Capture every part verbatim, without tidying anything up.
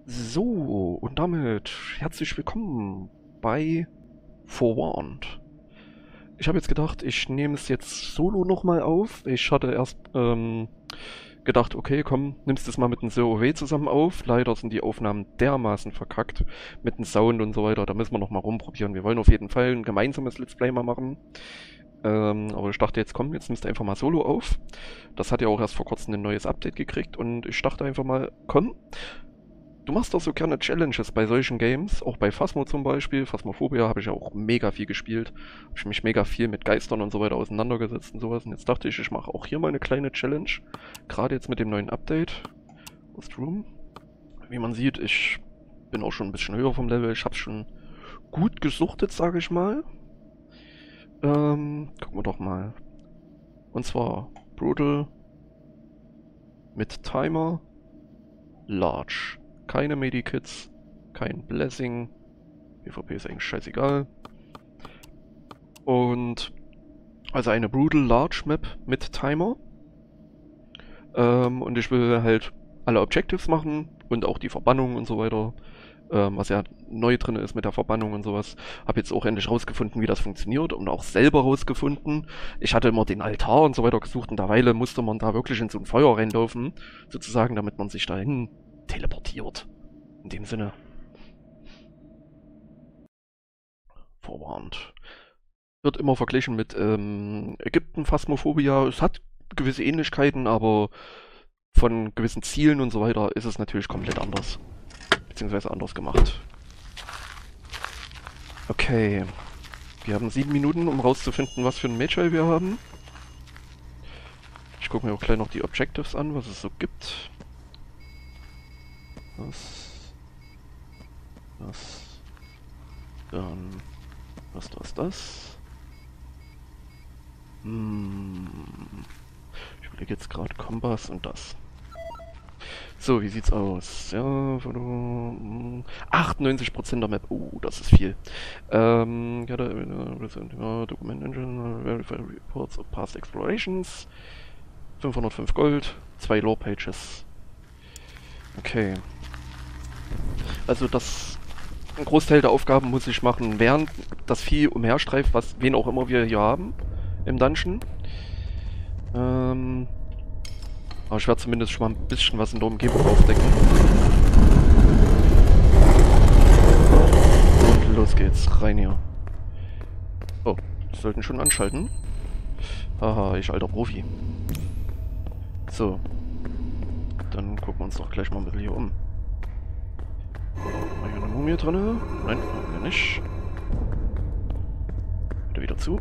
So, und damit herzlich willkommen bei Forewarned. Ich habe jetzt gedacht, ich nehme es jetzt solo nochmal auf. Ich hatte erst ähm, gedacht, okay, komm, nimmst es mal mit dem S O W zusammen auf. Leider sind die Aufnahmen dermaßen verkackt mit dem Sound und so weiter. Da müssen wir nochmal rumprobieren. Wir wollen auf jeden Fall ein gemeinsames Let's Play mal machen. Ähm, aber ich dachte jetzt, komm, jetzt nimmst du einfach mal solo auf. Das hat ja auch erst vor kurzem ein neues Update gekriegt und ich dachte einfach mal, komm, du machst doch so gerne Challenges bei solchen Games, auch bei Phasmo zum Beispiel. Phasmophobia habe ich ja auch mega viel gespielt. Habe ich mich mega viel mit Geistern und so weiter auseinandergesetzt und sowas. Und jetzt dachte ich, ich mache auch hier mal eine kleine Challenge. Gerade jetzt mit dem neuen Update. Lost Room. Wie man sieht, ich bin auch schon ein bisschen höher vom Level. Ich habe schon gut gesuchtet, sage ich mal. Ähm, gucken wir doch mal. Und zwar Brutal mit Timer Large. Keine Medikits, kein Blessing. PvP ist eigentlich scheißegal. Und also eine Brutal Large Map mit Timer. Ähm, und ich will halt alle Objectives machen und auch die Verbannung und so weiter. Ähm, was ja neu drin ist mit der Verbannung und sowas. Habe jetzt auch endlich rausgefunden, wie das funktioniert und auch selber rausgefunden. Ich hatte immer den Altar und so weiter gesucht und derweile musste man da wirklich in so ein Feuer reinlaufen, sozusagen, damit man sich dahin teleportiert. In dem Sinne. Forewarned. Wird immer verglichen mit ähm, Ägypten, Phasmophobia. Es hat gewisse Ähnlichkeiten, aber von gewissen Zielen und so weiter ist es natürlich komplett anders. Beziehungsweise anders gemacht. Okay. Wir haben sieben Minuten, um rauszufinden, was für ein Magi wir haben. Ich gucke mir auch gleich noch die Objectives an, was es so gibt. Was? Was? Dann... Was, das, das? Hm. Ich überlege jetzt gerade Kompass und das. So, wie sieht's aus? Ja, achtundneunzig Prozent der Map. Uh, das ist viel. Ähm, ja, da, ja, Document Engine, Verify Reports of Past Explorations. fünfhundertfünf Gold, zwei Lore Pages. Okay. Also das, ein Großteil der Aufgaben muss ich machen, während das Vieh umherstreift, was, wen auch immer wir hier haben im Dungeon. Ähm, aber ich werde zumindest schon mal ein bisschen was in der Umgebung aufdecken. Und los geht's, rein hier. Oh, wir sollten schon anschalten. Haha, ich alter Profi. So. Dann gucken wir uns doch gleich mal ein bisschen hier um. Haben wir hier eine Mumie drin? Nein, haben wir nicht. Wieder wieder zu.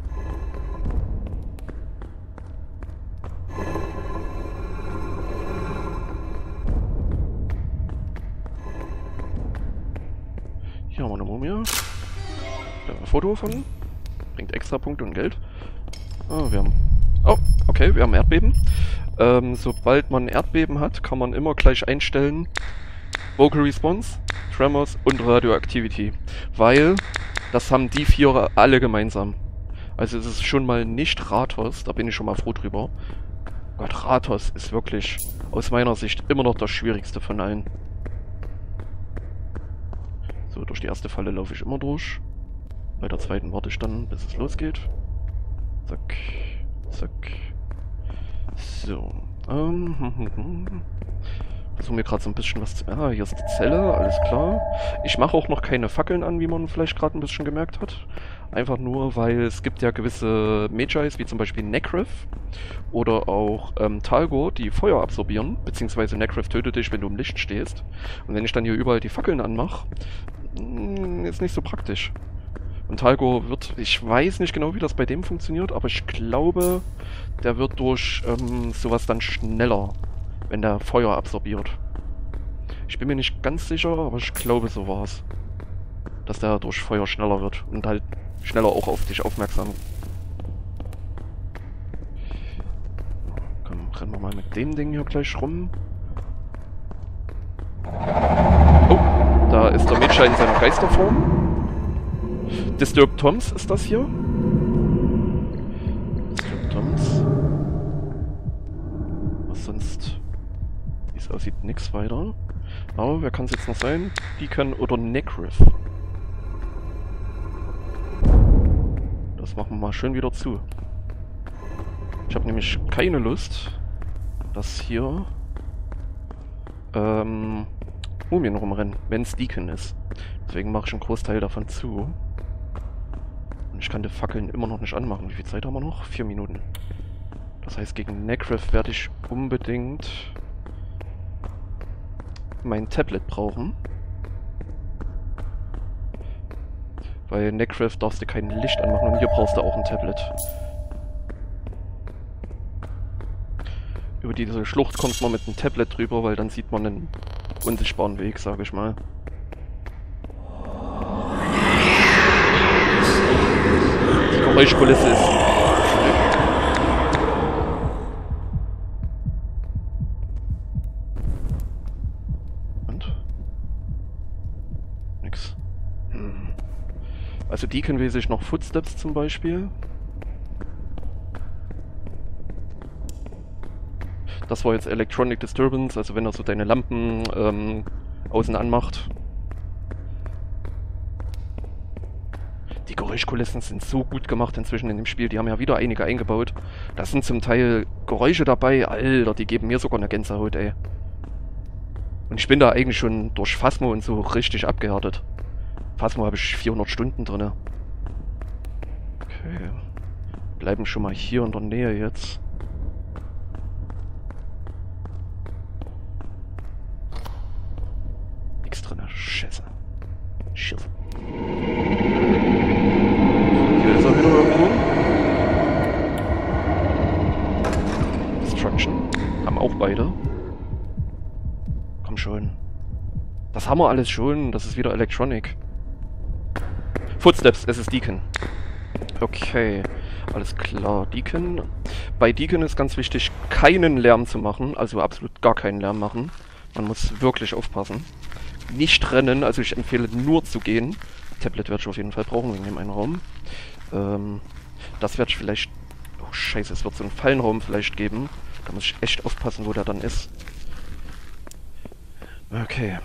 Hier haben wir eine Mumie. Da haben wir ein Foto von. Bringt extra Punkte und Geld. Ah, wir haben... Oh, okay, wir haben Erdbeben. Ähm, sobald man Erdbeben hat, kann man immer gleich einstellen Vocal Response, Tremors und Radioactivity. Weil das haben die vier alle gemeinsam. Also es ist schon mal nicht Ratos, da bin ich schon mal froh drüber. Gott, Ratos ist wirklich aus meiner Sicht immer noch das schwierigste von allen. So, durch die erste Falle laufe ich immer durch. Bei der zweiten warte ich dann, bis es losgeht. Zack, zack. So. Ähm, versuchen wir gerade so ein bisschen was zu... Ah, hier ist die Zelle, alles klar. Ich mache auch noch keine Fackeln an, wie man vielleicht gerade ein bisschen gemerkt hat. Einfach nur, weil es gibt ja gewisse Magis, wie zum Beispiel Necref oder auch ähm, Talgor, die Feuer absorbieren, beziehungsweise Necref tötet dich, wenn du im Licht stehst. Und wenn ich dann hier überall die Fackeln anmache, ist nicht so praktisch. Und Talgor wird, ich weiß nicht genau, wie das bei dem funktioniert, aber ich glaube, der wird durch ähm, sowas dann schneller, wenn der Feuer absorbiert. Ich bin mir nicht ganz sicher, aber ich glaube, so war es. Dass der durch Feuer schneller wird und halt schneller auch auf dich aufmerksam. Komm, rennen wir mal mit dem Ding hier gleich rum. Oh, da ist der Magi in seiner Geisterform. Disturbed Toms ist das hier. Disturbed Toms. Was sonst, wie es aussieht, nichts weiter. Aber wer kann es jetzt noch sein? Deacon oder Necrith? Das machen wir mal schön wieder zu. Ich habe nämlich keine Lust, dass hier ähm, Mumien rumrennen, wenn es Deacon ist. Deswegen mache ich einen Großteil davon zu. Und ich kann die Fackeln immer noch nicht anmachen. Wie viel Zeit haben wir noch? Vier Minuten. Das heißt, gegen Necrith werde ich unbedingt mein Tablet brauchen. Weil Necrith darfst du kein Licht anmachen und hier brauchst du auch ein Tablet. Über diese Schlucht kommt man mit einem Tablet drüber, weil dann sieht man einen unsichtbaren Weg, sage ich mal. Die Geräuschkulisse ist verrückt. Und? Nix. Hm. Also Deacon weiß ich noch Footsteps zum Beispiel. Das war jetzt Electronic Disturbance, also wenn er so deine Lampen ähm, außen anmacht. Die Geräuschkulissen sind so gut gemacht inzwischen in dem Spiel, die haben ja wieder einige eingebaut. Da sind zum Teil Geräusche dabei, Alter, die geben mir sogar eine Gänsehaut, ey. Und ich bin da eigentlich schon durch Phasmo und so richtig abgehärtet. Phasmo habe ich vierhundert Stunden drin. Okay. Bleiben schon mal hier in der Nähe jetzt. Nix drin, Scheiße. Scheiße. Hier ist er wieder irgendwo. Destruction. Haben auch beide. Komm schon. Das haben wir alles schon. Das ist wieder Electronic. Footsteps, es ist Deacon. Okay, alles klar. Deacon. Bei Deacon ist ganz wichtig, keinen Lärm zu machen. Also absolut gar keinen Lärm machen. Man muss wirklich aufpassen. Nicht rennen, also ich empfehle nur zu gehen. Tablet werde ich auf jeden Fall brauchen wegen dem einen Raum. Ähm, das werde ich vielleicht... Oh scheiße, es wird so einen Fallenraum vielleicht geben. Da muss ich echt aufpassen, wo der dann ist. Okay.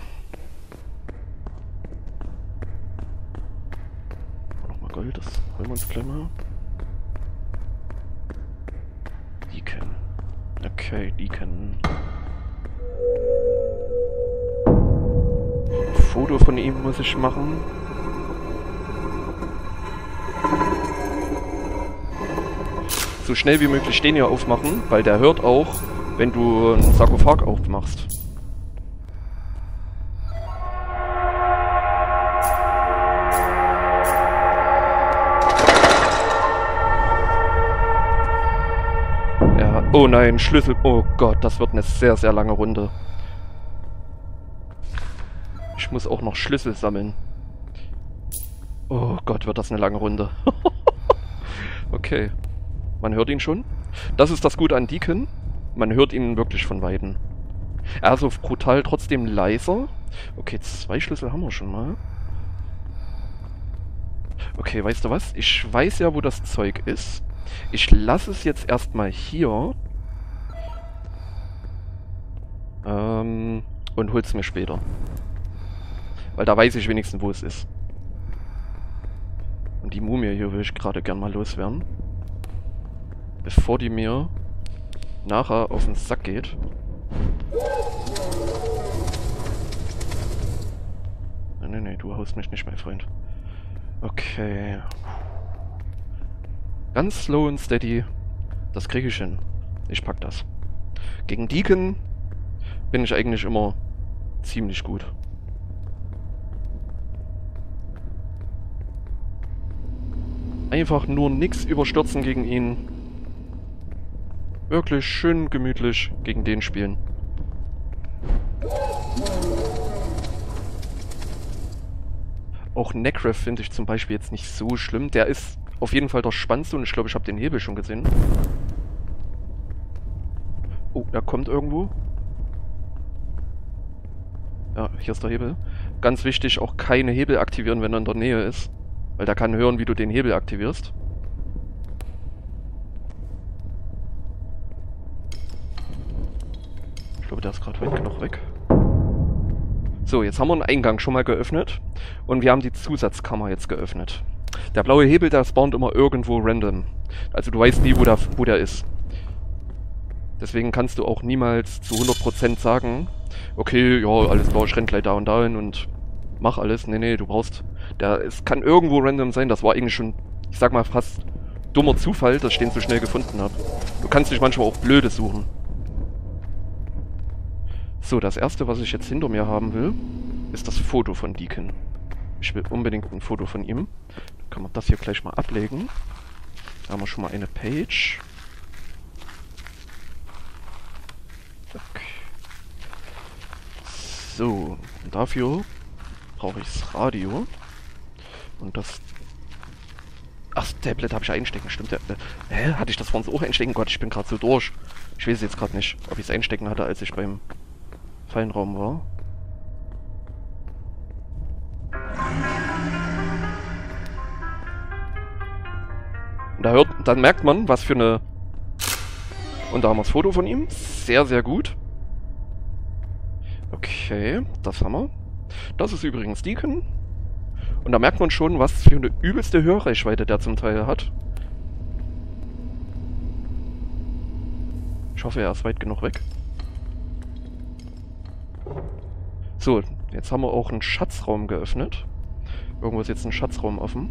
Nochmal Gold, das holen wir uns gleich mal. Deacon. Okay, Deacon. Ein Foto von ihm muss ich machen. So schnell wie möglich den hier aufmachen, weil der hört auch, wenn du einen Sarkophag aufmachst. Ja, oh nein, Schlüssel. Oh Gott, das wird eine sehr, sehr lange Runde. Ich muss auch noch Schlüssel sammeln. Oh Gott, wird das eine lange Runde. Okay. Man hört ihn schon. Das ist das Gute an Deacon. Man hört ihn wirklich von Weitem. Er ist so brutal trotzdem leiser. Okay, zwei Schlüssel haben wir schon mal. Okay, weißt du was? Ich weiß ja, wo das Zeug ist. Ich lasse es jetzt erstmal hier. Ähm, und hol's mir später. Weil da weiß ich wenigstens, wo es ist. Und die Mumie hier will ich gerade gern mal loswerden. Bevor die mir nachher auf den Sack geht. Nee, nee, nee, du haust mich nicht, mein Freund. Okay. Ganz slow und steady. Das kriege ich hin. Ich pack das. Gegen Deacon bin ich eigentlich immer ziemlich gut. Einfach nur nichts überstürzen gegen ihn. Wirklich schön gemütlich gegen den spielen. Auch Necrith finde ich zum Beispiel jetzt nicht so schlimm. Der ist auf jeden Fall der spannendste und ich glaube, ich habe den Hebel schon gesehen. Oh, er kommt irgendwo. Ja, hier ist der Hebel. Ganz wichtig, auch keine Hebel aktivieren, wenn er in der Nähe ist. Weil der kann hören, wie du den Hebel aktivierst. Ich glaube, der ist gerade weit genug weg. So, jetzt haben wir einen Eingang schon mal geöffnet. Und wir haben die Zusatzkammer jetzt geöffnet. Der blaue Hebel, der spawnt immer irgendwo random. Also du weißt nie, wo der, wo der ist. Deswegen kannst du auch niemals zu hundert Prozent sagen, okay, ja, alles klar, ich renn gleich da und dahin und mach alles. Nee, nee, du brauchst... Der, es kann irgendwo random sein, das war eigentlich schon, ich sag mal, fast dummer Zufall, dass ich den so schnell gefunden habe. Du kannst dich manchmal auch blöde suchen. So, das erste, was ich jetzt hinter mir haben will, ist das Foto von Deacon. Ich will unbedingt ein Foto von ihm. Dann kann man das hier gleich mal ablegen. Da haben wir schon mal eine Page. Okay. So, und dafür brauche ich das Radio. Und das... Ach, das Tablet habe ich einstecken, stimmt. Der, äh, hä? Hatte ich das vorhin auch einstecken? Gott, ich bin gerade so durch. Ich weiß jetzt gerade nicht, ob ich es einstecken hatte, als ich beim Fallenraum war. Und da hört, dann merkt man, was für eine... Und da haben wir das Foto von ihm. Sehr, sehr gut. Okay, das haben wir. Das ist übrigens Deacon. Und da merkt man schon, was für eine übelste Hörreichweite der zum Teil hat. Ich hoffe, er ist weit genug weg. So, jetzt haben wir auch einen Schatzraum geöffnet. Irgendwo ist jetzt ein Schatzraum offen.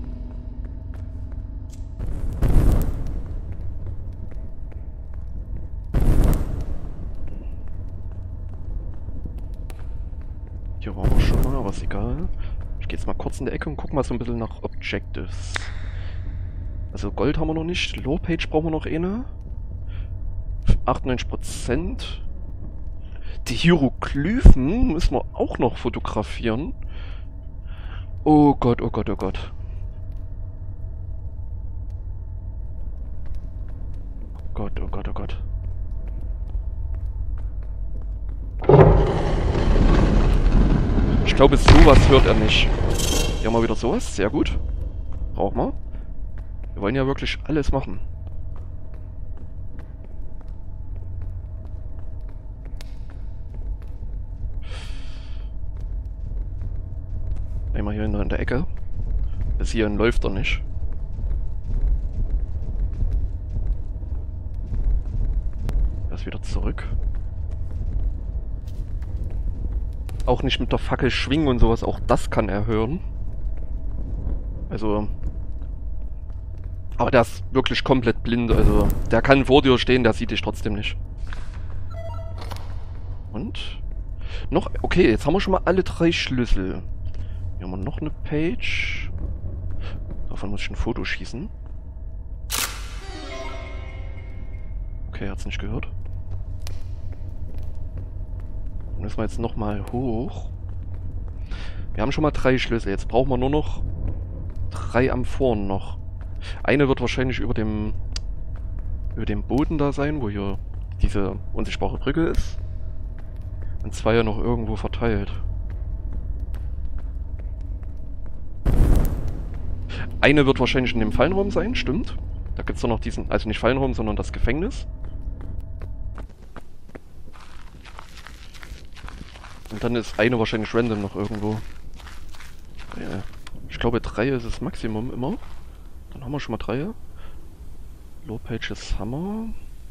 Hier waren wir schon mal, aber ist egal. Ich gehe jetzt mal kurz in die Ecke und guck mal so ein bisschen nach Objectives. Also Gold haben wir noch nicht. Low Page brauchen wir noch eine. achtundneunzig Prozent. Die Hieroglyphen müssen wir auch noch fotografieren. Oh Gott, oh Gott, oh Gott. Oh Gott, oh Gott, oh Gott. Ich glaube, sowas hört er nicht. Hier haben wir wieder sowas. Sehr gut. Brauchen wir. Wir wollen ja wirklich alles machen. Einmal hier in der Ecke. Bis hierhin läuft er nicht. Er ist wieder zurück. Auch nicht mit der Fackel schwingen und sowas, auch das kann er hören. Also... Aber der ist wirklich komplett blind, also... Der kann vor dir stehen, der sieht dich trotzdem nicht. Und? Noch... Okay, jetzt haben wir schon mal alle drei Schlüssel. Hier haben wir noch eine Page. Davon muss ich ein Foto schießen. Okay, er hat es nicht gehört. Dann müssen wir jetzt nochmal hoch. Wir haben schon mal drei Schlüssel. Jetzt brauchen wir nur noch drei Amphoren noch. Eine wird wahrscheinlich über dem über dem Boden da sein, wo hier diese unsichtbare Brücke ist. Und zwei ja noch irgendwo verteilt. Eine wird wahrscheinlich in dem Fallenraum sein, stimmt. Da gibt es doch noch diesen, also nicht Fallenraum, sondern das Gefängnis. Und dann ist eine wahrscheinlich random noch irgendwo. Ja, ich glaube drei ist das Maximum immer. Dann haben wir schon mal drei. Low Pages haben wir.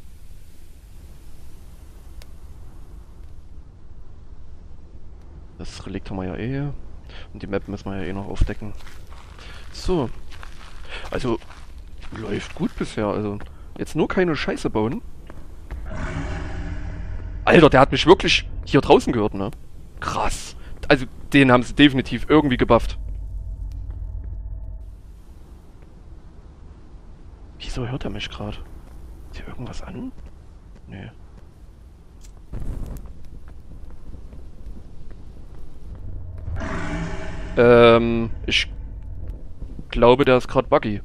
Das Relikt haben wir ja eh. Und die Map müssen wir ja eh noch aufdecken. So. Also, läuft gut bisher. Also, jetzt nur keine Scheiße bauen. Alter, der hat mich wirklich hier draußen gehört, ne? Krass. Also, den haben sie definitiv irgendwie gebufft. Wieso hört er mich gerade? Ist hier irgendwas an? Nee. Ähm, ich glaube, der ist gerade buggy.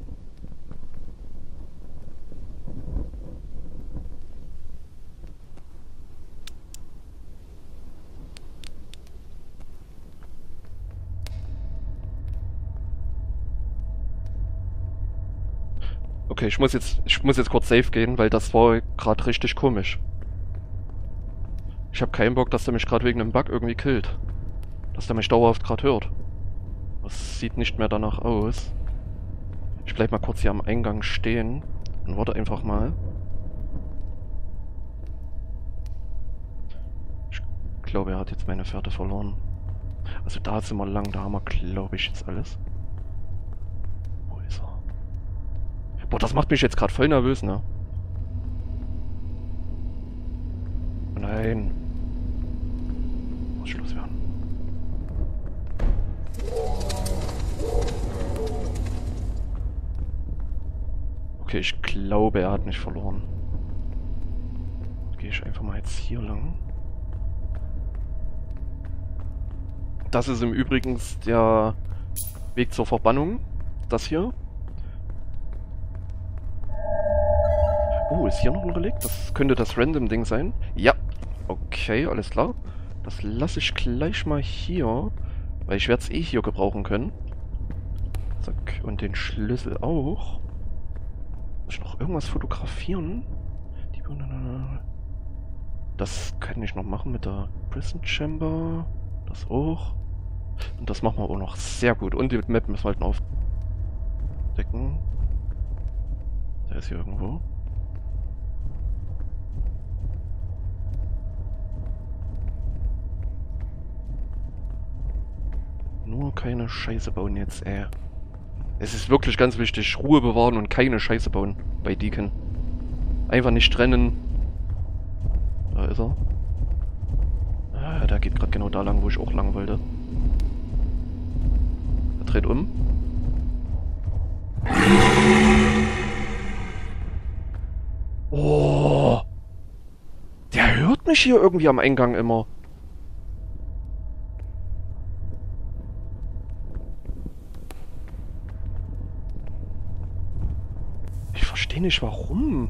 Okay, ich muss jetzt, ich muss jetzt kurz safe gehen, weil das war gerade richtig komisch. Ich habe keinen Bock, dass der mich gerade wegen einem Bug irgendwie killt. dass der mich dauerhaft gerade hört. Das sieht nicht mehr danach aus. Ich bleib mal kurz hier am Eingang stehen und warte einfach mal. Ich glaube, er hat jetzt meine Fährte verloren. Also da sind wir lang, da haben wir, glaube ich, jetzt alles. Wo ist er? Boah, das macht mich jetzt gerade voll nervös, ne? Nein. Muss Schluss werden. Okay, ich glaube, er hat mich verloren. Gehe ich einfach mal jetzt hier lang. Das ist im Übrigen der Weg zur Verbannung. Das hier. Oh, ist hier noch ein Relikt? Das könnte das Random-Ding sein. Ja. Okay, alles klar. Das lasse ich gleich mal hier. Weil ich werde es eh hier gebrauchen können. Zack. Und den Schlüssel auch. Muss ich noch irgendwas fotografieren? Die Das kann ich noch machen mit der Prison Chamber. Das auch. Und das machen wir auch noch sehr gut. Und die Map müssen wir halt noch aufdecken. Der ist hier irgendwo. Nur keine Scheiße bauen jetzt, ey. Es ist wirklich ganz wichtig, Ruhe bewahren und keine Scheiße bauen bei Deacon. Einfach nicht trennen. Da ist er. Ah, der geht gerade genau da lang, wo ich auch lang wollte. Er dreht um. Oh! Der hört mich hier irgendwie am Eingang immer. Ich verstehe nicht, warum.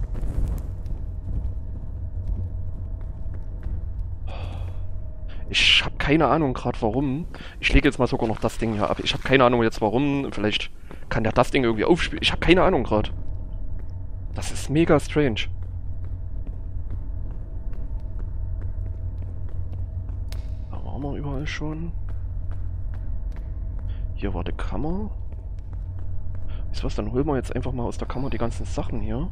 Ich habe keine Ahnung gerade warum. Ich lege jetzt mal sogar noch das Ding hier ab. Ich habe keine Ahnung jetzt warum. Vielleicht kann der das Ding irgendwie aufspielen. Ich habe keine Ahnung gerade. Das ist mega strange. Da waren wir überall schon. Hier war die Kammer. Ist was, dann holen wir jetzt einfach mal aus der Kammer die ganzen Sachen hier.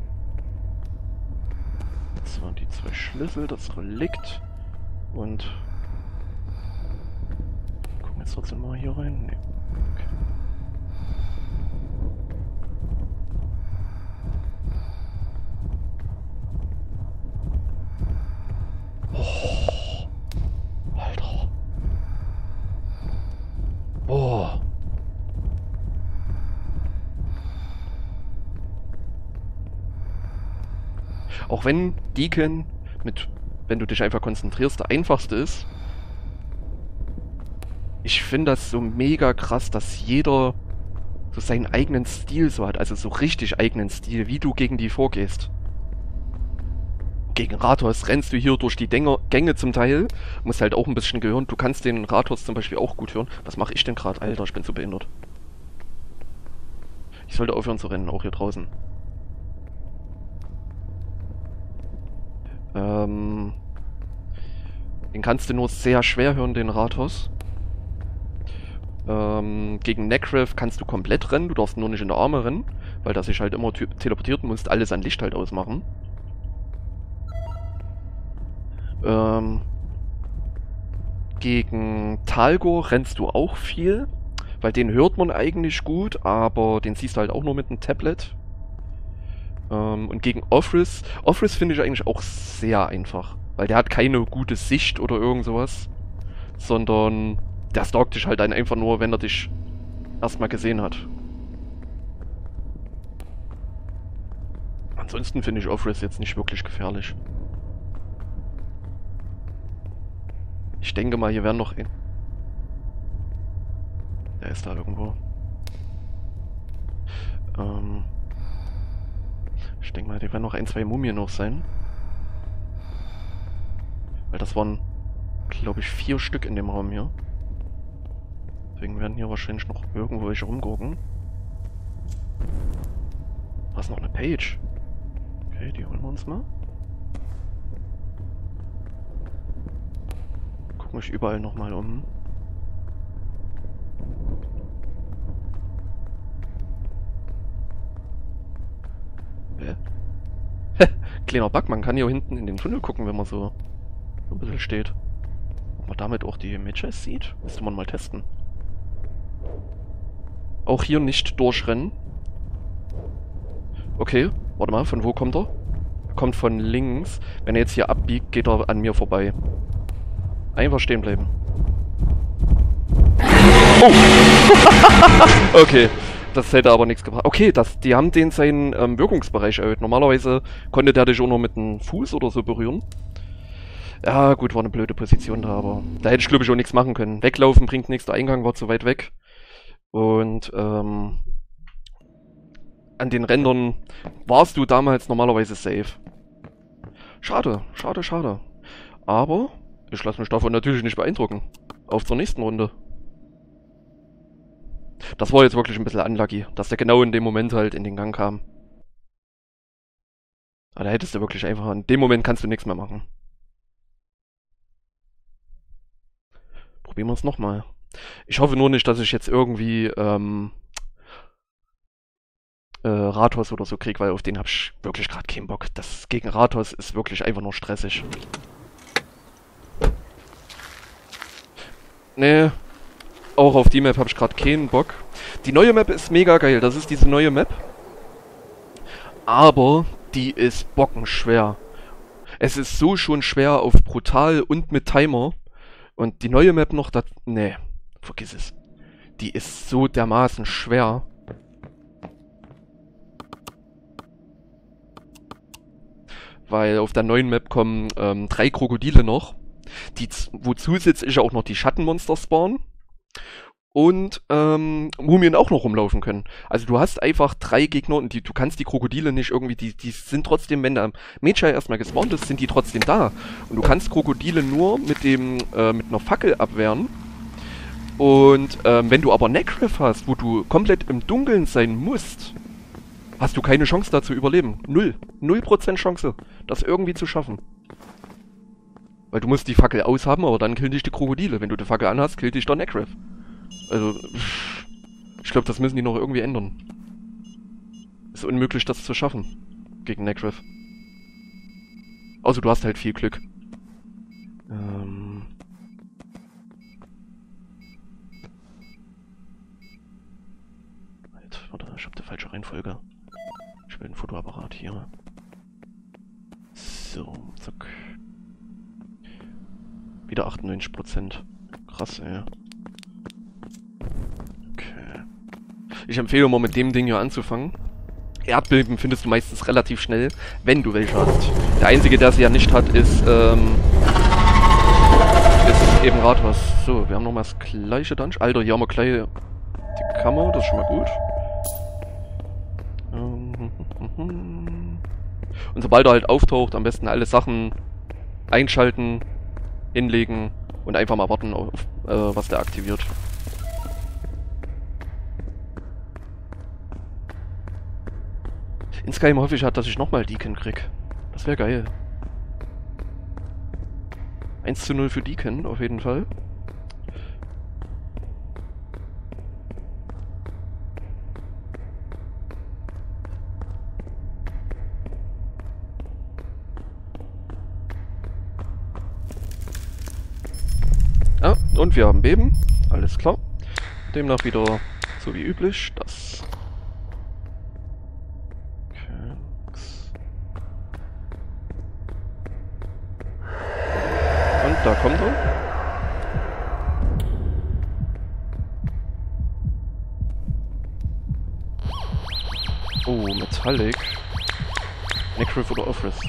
Das waren die zwei Schlüssel, das Relikt. Und gucken jetzt trotzdem mal hier rein. Nee. Okay. Oh. Alter. Boah. Auch wenn Deacon mit, wenn du dich einfach konzentrierst, der einfachste ist. Ich finde das so mega krass, dass jeder so seinen eigenen Stil so hat, also so richtig eigenen Stil, wie du gegen die vorgehst. Gegen Rathos rennst du hier durch die Gänge, Gänge zum Teil, musst halt auch ein bisschen gehören. Du kannst den Rathos zum Beispiel auch gut hören. Was mache ich denn gerade? Alter, ich bin so behindert. Ich sollte aufhören zu rennen, auch hier draußen. Ähm, den kannst du nur sehr schwer hören, den Rathos. Ähm, gegen Necref kannst du komplett rennen, du darfst nur nicht in der Arme rennen, weil das sich halt immer teleportiert und musst alles an Licht halt ausmachen. Ähm, gegen Talgor rennst du auch viel, weil den hört man eigentlich gut, aber den siehst du halt auch nur mit einem Tablet. Ähm, und gegen Offris, Offris finde ich eigentlich auch sehr einfach, weil der hat keine gute Sicht oder irgend sowas, sondern der stalkt dich halt dann einfach nur, wenn er dich erstmal gesehen hat. Ansonsten finde ich Offris jetzt nicht wirklich gefährlich. Ich denke mal, hier werden noch... ein... Der ist da irgendwo. Ähm... Ich denke mal, hier werden noch ein, zwei Mumien noch sein. Weil das waren, glaube ich, vier Stück in dem Raum hier. Deswegen werden hier wahrscheinlich noch irgendwo welche rumgucken. Da ist noch eine Page. Okay, die holen wir uns mal. Gucken mich überall nochmal um. Hä? Kleiner Bug, man kann hier hinten in den Tunnel gucken, wenn man so, so ein bisschen steht. Ob man damit auch die Midges sieht? Müsste man mal testen. Auch hier nicht durchrennen. Okay, warte mal, von wo kommt er? Er kommt von links. Wenn er jetzt hier abbiegt, geht er an mir vorbei. Einfach stehen bleiben. Oh! Okay, das hätte aber nichts gebracht. Okay, das, die haben den seinen ähm, Wirkungsbereich erhöht. Normalerweise konnte der dich auch nur mit dem Fuß oder so berühren. Ja, gut, war eine blöde Position da, aber da hätte ich glaube ich auch nichts machen können. Weglaufen bringt nichts, der Eingang war zu weit weg. Und ähm, an den Rändern warst du damals normalerweise safe. Schade, schade, schade. Aber ich lasse mich davon natürlich nicht beeindrucken. Auf zur nächsten Runde. Das war jetzt wirklich ein bisschen unlucky, dass der genau in dem Moment halt in den Gang kam. Aber da hättest du wirklich einfach... In dem Moment kannst du nichts mehr machen. Probieren wir es nochmal. Ich hoffe nur nicht, dass ich jetzt irgendwie ähm, äh, Rathos oder so kriege, weil auf den habe ich wirklich gerade keinen Bock. Das gegen Rathos ist wirklich einfach nur stressig. Nee, auch auf die Map habe ich gerade keinen Bock. Die neue Map ist mega geil, das ist diese neue Map. Aber die ist bockenschwer. Es ist so schon schwer auf brutal und mit Timer. Und die neue Map noch, das... Nee, vergiss es. Die ist so dermaßen schwer. Weil auf der neuen Map kommen ähm, drei Krokodile noch. Die, wo zusätzlich auch noch die Schattenmonster spawnen. Und ähm, Mumien auch noch rumlaufen können. Also du hast einfach drei Gegner und die, du kannst die Krokodile nicht irgendwie, die, die sind trotzdem, wenn der Magi erstmal gespawnt ist, sind die trotzdem da. Und du kannst Krokodile nur mit dem, äh, mit einer Fackel abwehren. Und ähm, wenn du aber Necref hast, wo du komplett im Dunkeln sein musst, hast du keine Chance da zu überleben. Null. Null Prozent Chance, das irgendwie zu schaffen. Weil du musst die Fackel aushaben, aber dann killen dich die Krokodile. Wenn du die Fackel anhast, killt dich der Necref. Also, ich glaube, das müssen die noch irgendwie ändern. Ist unmöglich, das zu schaffen. Gegen Necref. Außer du hast halt viel Glück. Ähm... Halt, warte, ich hab die falsche Reihenfolge. Ich will ein Fotoapparat hier. So, zack. Wieder achtundneunzig Prozent. Krass, ey. Okay. Ich empfehle mal mit dem Ding hier anzufangen. Erdbeben findest du meistens relativ schnell, wenn du welche hast. Der einzige, der sie ja nicht hat, ist, ähm... ist eben Rathos. So, wir haben nochmal das gleiche Dungeon. Alter, hier haben wir gleich die Kammer, das ist schon mal gut. Und sobald er halt auftaucht, am besten alle Sachen einschalten, hinlegen und einfach mal warten auf, äh, was der aktiviert. Insgeheim hoffe ich halt, dass ich nochmal Deacon krieg. Das wäre geil. eins zu null für Deacon, auf jeden Fall. Ah, und wir haben Beben. Alles klar. Demnach wieder so wie üblich. Das. Okay. Und da kommt er. Oh, Metallic. Necref oder Office.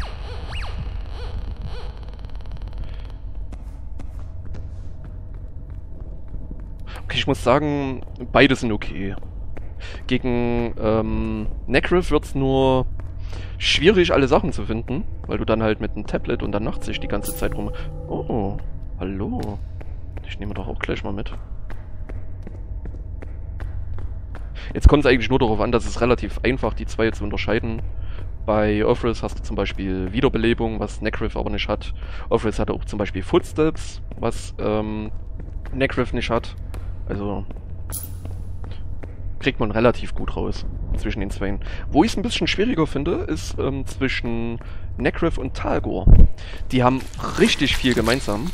Ich muss sagen, beide sind okay. Gegen ähm, Necref wird es nur schwierig, alle Sachen zu finden, weil du dann halt mit einem Tablet und der Nachtsicht die ganze Zeit rum... Oh, hallo. Ich nehme doch auch gleich mal mit. Jetzt kommt es eigentlich nur darauf an, dass es relativ einfach die zwei zu unterscheiden. Bei Orthrus hast du zum Beispiel Wiederbelebung, was Necryf aber nicht hat. Orthrus hat auch zum Beispiel Footsteps, was ähm, Necryf nicht hat. Also kriegt man relativ gut raus zwischen den zwei. Wo ich es ein bisschen schwieriger finde, ist ähm, zwischen Necryf und Talgor. Die haben richtig viel gemeinsam.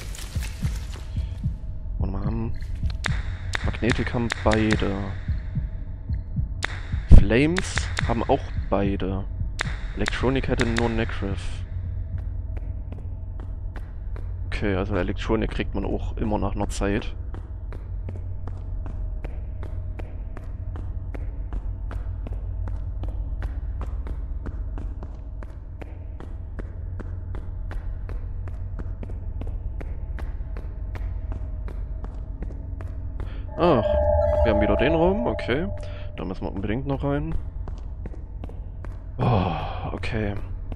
Und wir haben Magnetic haben beide. Flames haben auch beide. Electronic hätte nur Necryf. Okay, also Electronic kriegt man auch immer nach einer Zeit. Ach, wir haben wieder den Raum, okay. Da müssen wir unbedingt noch rein. Oh, okay.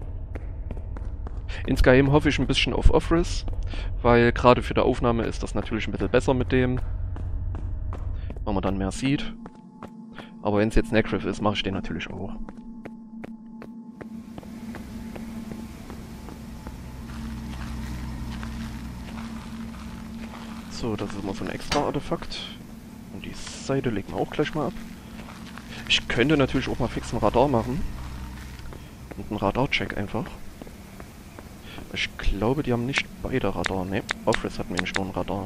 Insgeheim hoffe ich ein bisschen auf Orthrus, weil gerade für die Aufnahme ist das natürlich ein bisschen besser mit dem, weil man dann mehr sieht. Aber wenn es jetzt Necryf ist, mache ich den natürlich auch. So, das ist immer so ein extra Artefakt. Und die Seite legen wir auch gleich mal ab. Ich könnte natürlich auch mal fix ein Radar machen. Und einen Radar-Check einfach. Ich glaube, die haben nicht beide Radar. Ne, Orthrus hat nämlich nur ein Radar.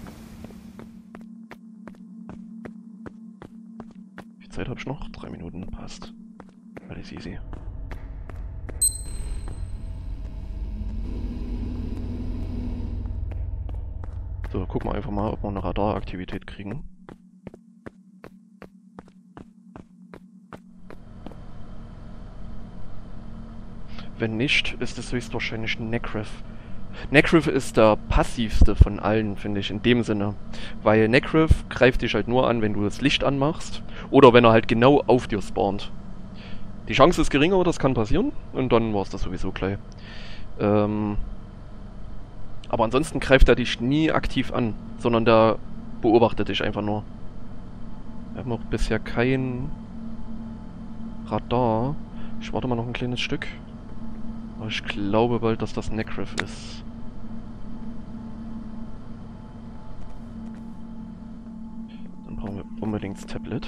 Wie viel Zeit habe ich noch? Drei Minuten, passt. Alles easy. So, gucken wir einfach mal, ob wir eine Radaraktivität kriegen. Wenn nicht, ist es höchstwahrscheinlich Necryf. Necryf ist der passivste von allen, finde ich, in dem Sinne. Weil Necryf greift dich halt nur an, wenn du das Licht anmachst. Oder wenn er halt genau auf dir spawnt. Die Chance ist geringer, das kann passieren. Und dann war es das sowieso gleich. Ähm... Aber ansonsten greift er dich nie aktiv an, sondern der beobachtet dich einfach nur. Wir haben auch bisher kein Radar. Ich warte mal noch ein kleines Stück. Aber ich glaube bald, dass das Necryf ist. Dann brauchen wir unbedingt das Tablet.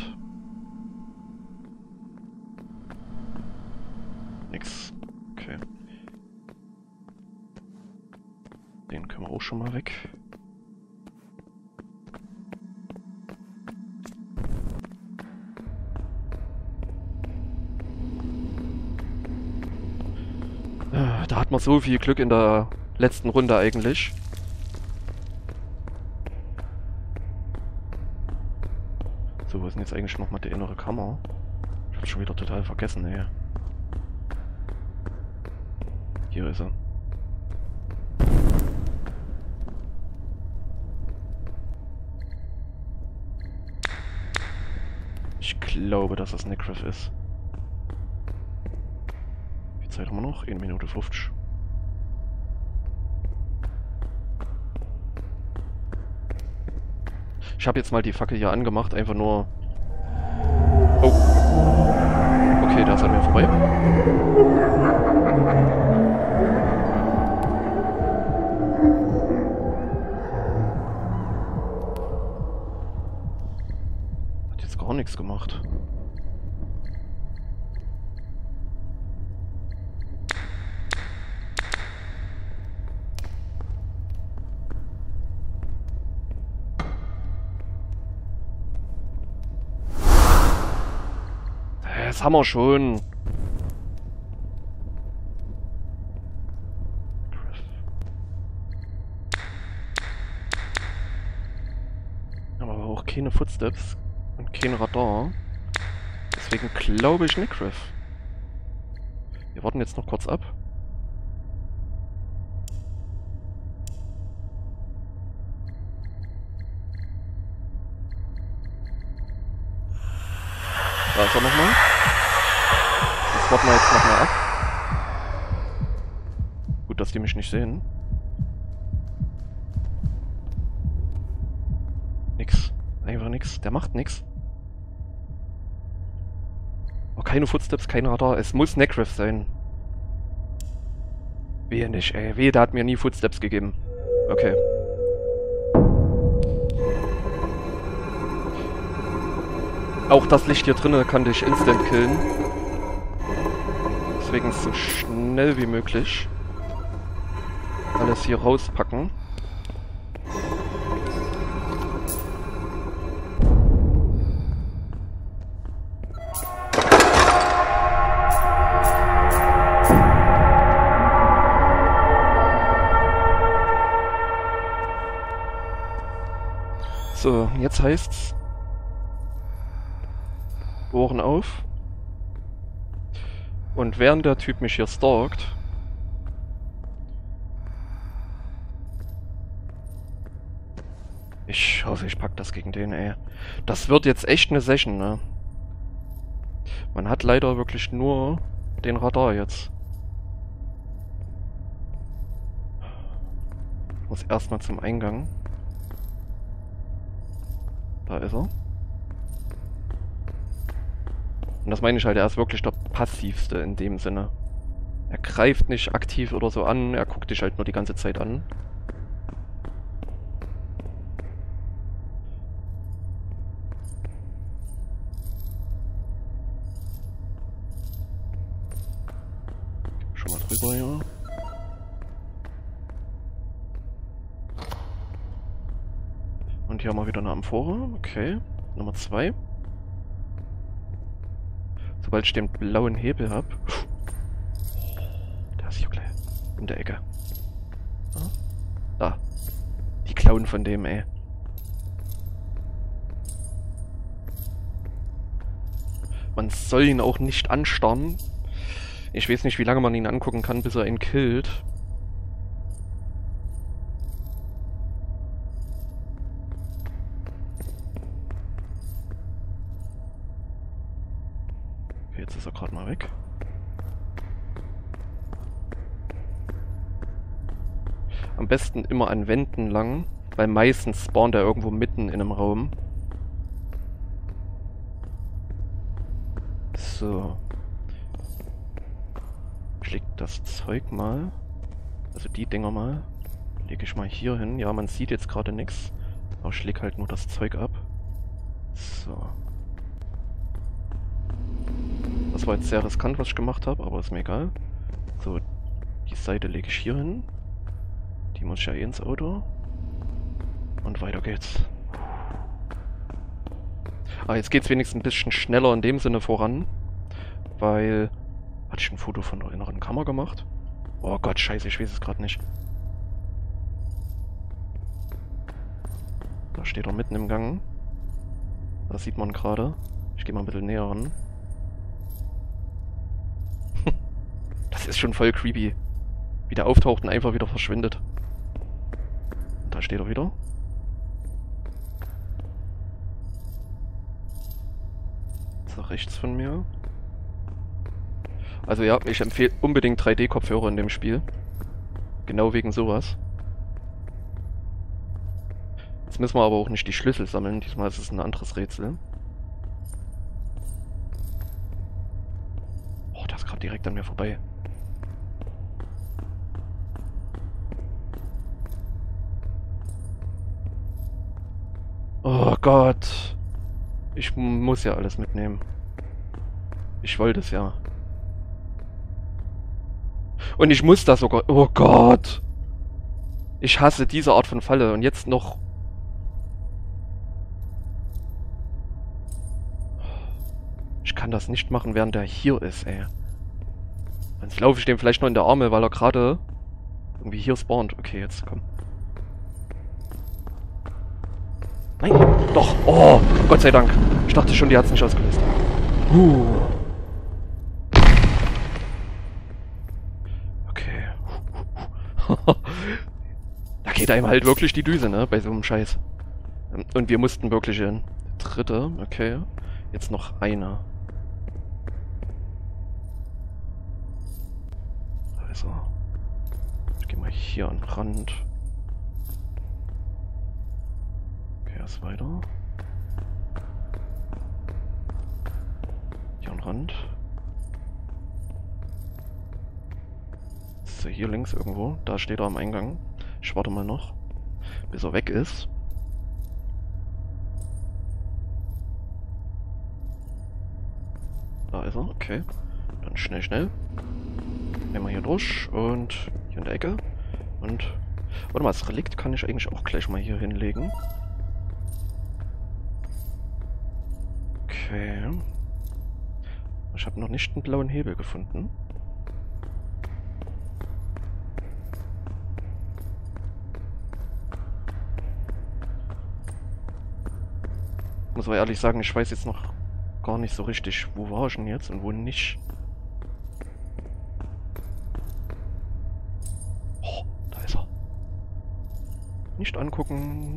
Nix. Okay. Den können wir auch schon mal weg. Da hat man so viel Glück in der letzten Runde eigentlich. So, wo ist denn jetzt eigentlich nochmal die innere Kammer? Ich hab schon wieder total vergessen, ey. Hier ist er. Ich glaube, dass das Necryf ist. Wie viel Zeit haben wir noch? eine Minute fünfzig. Ich habe jetzt mal die Fackel hier angemacht, einfach nur... Oh. Okay, da ist er mir vorbei. Hat jetzt gar nichts gemacht. Das haben wir schon. Aber auch keine Footsteps und kein Radar. Deswegen glaube ich Necryf. Wir warten jetzt noch kurz ab. Da ist er nochmal. Das warten wir jetzt nochmal ab. Gut, dass die mich nicht sehen. Nix. Einfach nix. Der macht nix. Oh, keine Footsteps, kein Radar. Es muss Necref sein. Wehe nicht, ey. Wehe, der hat mir nie Footsteps gegeben. Okay. Auch das Licht hier drinnen kann dich instant killen. Deswegen so schnell wie möglich alles hier rauspacken. So, jetzt heißt's Ohren auf. Und während der Typ mich hier stalkt, ich hoffe, ich pack das gegen den, ey. Das wird jetzt echt eine Session, ne? Man hat leider wirklich nur den Radar jetzt. Ich muss erstmal zum Eingang. Da ist er. Und das meine ich halt, er ist wirklich der passivste in dem Sinne. Er greift nicht aktiv oder so an, er guckt dich halt nur die ganze Zeit an. Schon mal drüber hier. Und hier haben wir wieder eine Amphore. Okay. Nummer zwei. Sobald ich den blauen Hebel habe. Der ist hier gleich. In der Ecke. Da. Die klauen von dem, ey. Man soll ihn auch nicht anstarren. Ich weiß nicht, wie lange man ihn angucken kann, bis er ihn killt. Jetzt ist er gerade mal weg. Am besten immer an Wänden lang, weil meistens spawnt er irgendwo mitten in einem Raum. So. Ich leg das Zeug mal, also die Dinger mal, lege ich mal hier hin. Ja, man sieht jetzt gerade nichts, aber ich leg halt nur das Zeug ab. So. Das war jetzt sehr riskant, was ich gemacht habe, aber ist mir egal. So, die Seite lege ich hier hin. Die muss ich ja eh ins Auto. Und weiter geht's. Ah, jetzt geht's wenigstens ein bisschen schneller in dem Sinne voran. Weil... Hatte ich ein Foto von der inneren Kammer gemacht? Oh Gott, scheiße, ich weiß es gerade nicht. Da steht er mitten im Gang. Das sieht man gerade. Ich gehe mal ein bisschen näher ran. Das ist schon voll creepy. Wie der auftaucht und einfach wieder verschwindet. Und da steht er wieder. So, rechts von mir. Also ja, ich empfehle unbedingt drei D Kopfhörer in dem Spiel. Genau wegen sowas. Jetzt müssen wir aber auch nicht die Schlüssel sammeln. Diesmal ist es ein anderes Rätsel. Oh, der ist gerade direkt an mir vorbei. Oh Gott. Ich muss ja alles mitnehmen. Ich wollte es ja. Und ich muss das sogar... Oh Gott. Ich hasse diese Art von Falle. Und jetzt noch... Ich kann das nicht machen, während der hier ist, ey. Sonst laufe ich dem vielleicht noch in der Arme, weil er gerade irgendwie hier spawnt. Okay, jetzt komm. Nein, doch. Oh, Gott sei Dank. Ich dachte schon, die hat es nicht ausgelöst. Uh. Okay. Da geht einem halt wirklich die Düse, ne? Bei so einem Scheiß. Und wir mussten wirklich in. Dritte, okay. Jetzt noch eine. Also. Ich gehe mal hier an den Rand. Okay, erst weiter. Hier an den Rand. Also hier links irgendwo. Da steht er am Eingang. Ich warte mal noch, bis er weg ist. Da ist er, okay. Dann schnell, schnell. Einmal hier durch und hier in der Ecke. Und, warte mal, das Relikt kann ich eigentlich auch gleich mal hier hinlegen. Okay. Ich habe noch nicht einen blauen Hebel gefunden. Muss aber ehrlich sagen, ich weiß jetzt noch gar nicht so richtig, wo war ich denn jetzt und wo nicht. Oh, da ist er. Nicht angucken.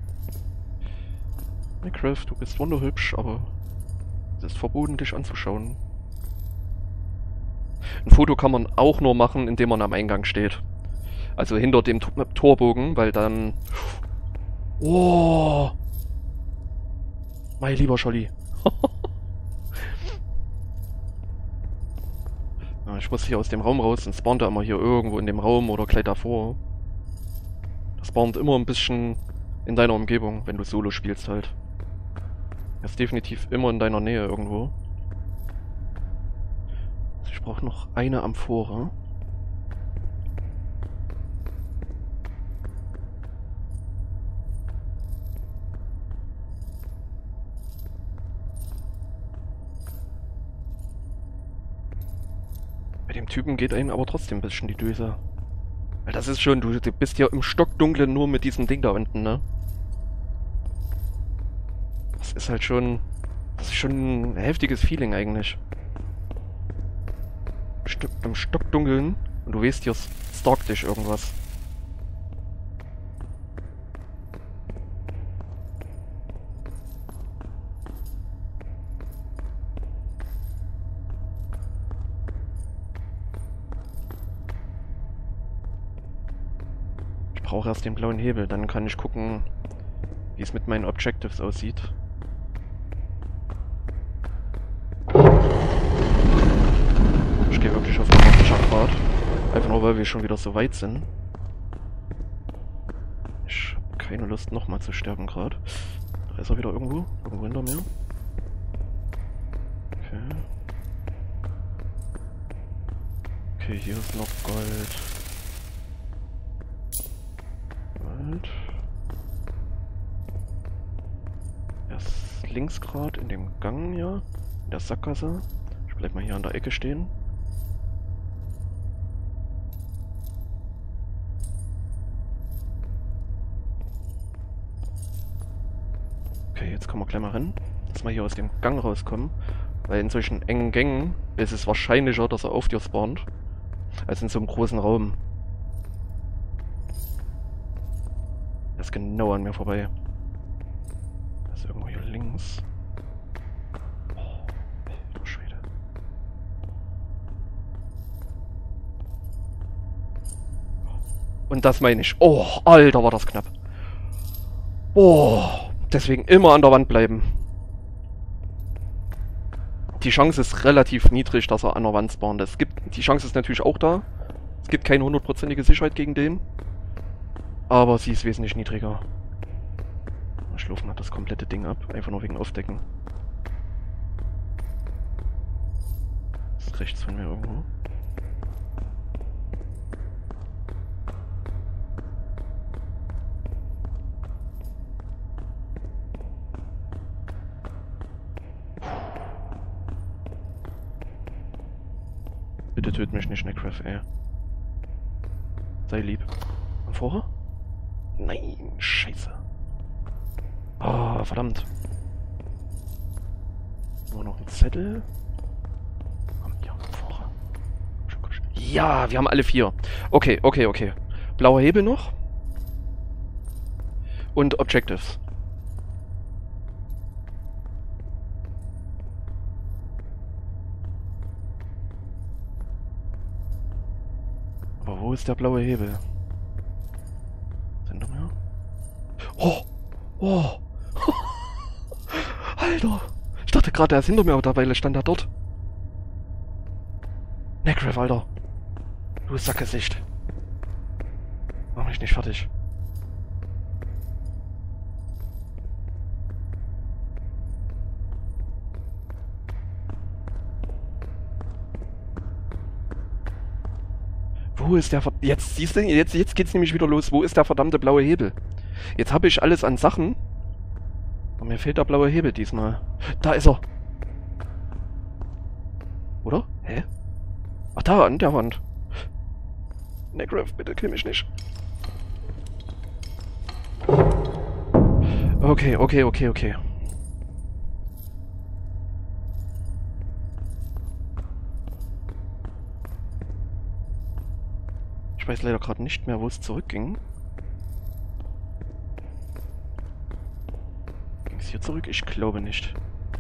Minecraft, du bist wunderhübsch, aber es ist verboten, dich anzuschauen. Ein Foto kann man auch nur machen, indem man am Eingang steht. Also hinter dem Torbogen, weil dann... Oh! Mein lieber Scholli. Ja, ich muss hier aus dem Raum raus, dann spawnt er immer hier irgendwo in dem Raum oder gleich davor. Das spawnt immer ein bisschen in deiner Umgebung, wenn du Solo spielst halt. Er ist definitiv immer in deiner Nähe irgendwo. Also ich brauche noch eine Amphore. Bei dem Typen geht einem aber trotzdem ein bisschen die Düse. Weil das ist schon, du, du bist ja im Stockdunklen nur mit diesem Ding da unten, ne? Das ist halt schon... Das ist schon ein heftiges Feeling eigentlich. Stock, im Stockdunkeln und du weißt, hier stalkt dich irgendwas. Ich brauche erst den blauen Hebel, dann kann ich gucken, wie es mit meinen Objectives aussieht. Ich gehe wirklich auf den Schachbad. Einfach nur, weil wir schon wieder so weit sind. Ich habe keine Lust, nochmal zu sterben gerade. Da ist er wieder irgendwo. Irgendwo hinter mir. Okay. Okay, hier ist noch Gold. Gold. Er ist links gerade in dem Gang hier. In der Sackgasse. Ich bleib mal hier an der Ecke stehen. Okay, jetzt kommen wir gleich mal rein. Dass wir hier aus dem Gang rauskommen. Weil in solchen engen Gängen ist es wahrscheinlicher, dass er auf dir spawnt. Als in so einem großen Raum. Er ist genau an mir vorbei. Er ist irgendwo hier links. Oh, alter Schwede. Und das meine ich. Oh, Alter, war das knapp. Boah. Deswegen immer an der Wand bleiben. Die Chance ist relativ niedrig, dass er an der Wand spawnt. Es gibt, die Chance ist natürlich auch da. Es gibt keine hundertprozentige Sicherheit gegen den. Aber sie ist wesentlich niedriger. Ich laufe mal das komplette Ding ab. Einfach nur wegen Aufdecken. Das ist rechts von mir irgendwo. Bitte töt mich nicht, Necref, ey. Sei lieb. Und vorher? Nein, scheiße. Ah, oh, verdammt. Nur noch ein Zettel. Komm, hier, vorher. Ja, wir haben alle vier. Okay, okay, okay. Blauer Hebel noch. Und Objectives. Wo ist der blaue Hebel? Sind da mehr? Oh! Oh! Alter! Ich dachte gerade, er ist hinter mir, aber dabei stand er dort. Necref, Alter! Du Sackgesicht. Mach mich nicht fertig. Wo ist der Ver... Jetzt, siehst du, jetzt, jetzt geht's nämlich wieder los. Wo ist der verdammte blaue Hebel? Jetzt habe ich alles an Sachen. Und mir fehlt der blaue Hebel diesmal. Da ist er. Oder? Hä? Ach, da, an der Wand. Necref, bitte kill mich nicht. Okay, okay, okay, okay. Ich weiß leider gerade nicht mehr, wo es zurückging. Ging es hier zurück? Ich glaube nicht.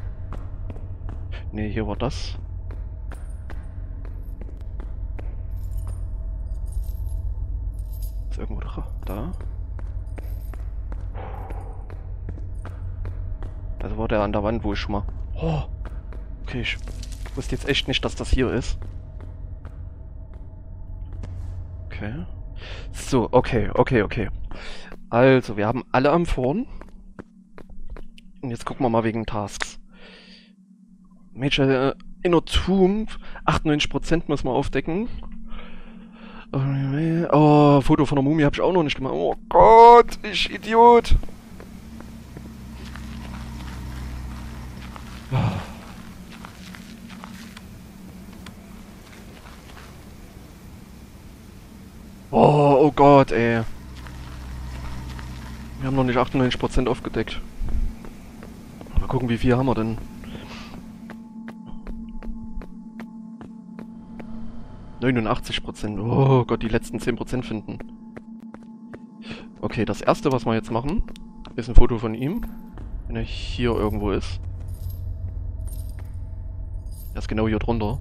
Ne, hier war das. Ist irgendwo da? Also war der an der Wand, wo ich schon mal... Oh! Okay, ich wusste jetzt echt nicht, dass das hier ist. Okay. So, okay, okay, okay. Also, wir haben alle am Vorn. Und jetzt gucken wir mal wegen Tasks. Major äh, Inner Tomb, achtundneunzig Prozent muss man aufdecken. Oh, Foto von der Mumie habe ich auch noch nicht gemacht. Oh Gott, ich Idiot. Oh, oh Gott, ey. Wir haben noch nicht achtundneunzig Prozent aufgedeckt. Mal gucken, wie viel haben wir denn? neunundachtzig Prozent. Oh Gott, die letzten zehn Prozent finden. Okay, das erste, was wir jetzt machen, ist ein Foto von ihm. Wenn er hier irgendwo ist. Er ist genau hier drunter.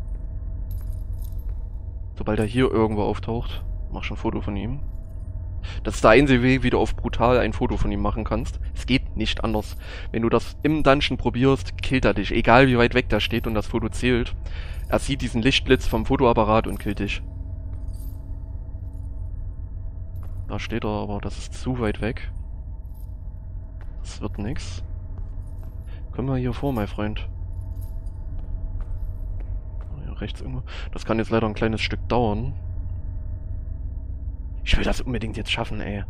Sobald er hier irgendwo auftaucht, mach schon ein Foto von ihm. Das ist der einzige Weg, wie du auf brutal ein Foto von ihm machen kannst. Es geht nicht anders. Wenn du das im Dungeon probierst, killt er dich. Egal wie weit weg der steht und das Foto zählt. Er sieht diesen Lichtblitz vom Fotoapparat und killt dich. Da steht er, aber das ist zu weit weg. Das wird nix. Kommen wir hier vor, mein Freund. Hier rechts irgendwo. Das kann jetzt leider ein kleines Stück dauern. Ich will das unbedingt jetzt schaffen, ey.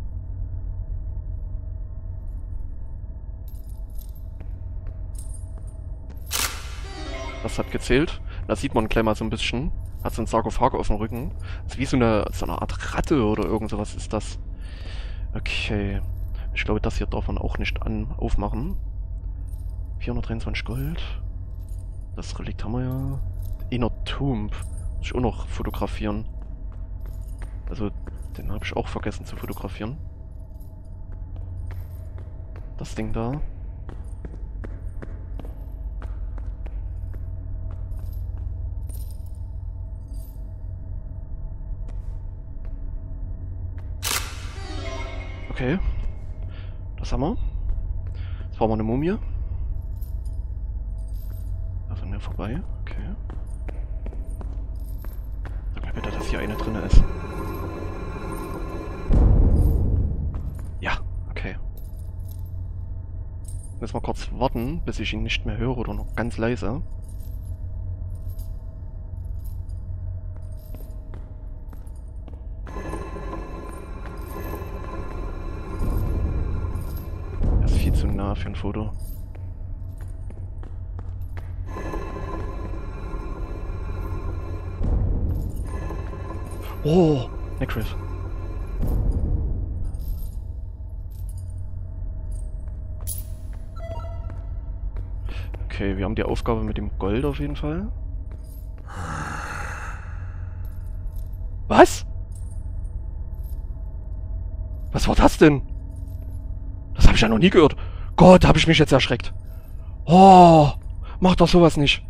Das hat gezählt. Da sieht man gleich mal so ein bisschen. Hat so einen Sarkophag auf dem Rücken. Das ist wie so eine, so eine Art Ratte oder irgend sowas ist das. Okay. Ich glaube, das hier darf man auch nicht an aufmachen. vierhundertdreiundzwanzig Gold. Das Relikt haben wir ja. Inner Tomb. Muss ich auch noch fotografieren. Also, den habe ich auch vergessen zu fotografieren. Das Ding da. Okay. Das haben wir. Das war mal eine Mumie. Also an mir vorbei. Okay. Sag mir bitte, dass hier eine drin ist. Ja, okay. Müssen wir kurz warten, bis ich ihn nicht mehr höre oder noch ganz leise. Er ist viel zu nah für ein Foto. Oh, Necref. Okay, wir haben die Aufgabe mit dem Gold auf jeden Fall. Was? Was war das denn? Das habe ich ja noch nie gehört. Gott, habe ich mich jetzt erschreckt. Oh, mach doch sowas nicht.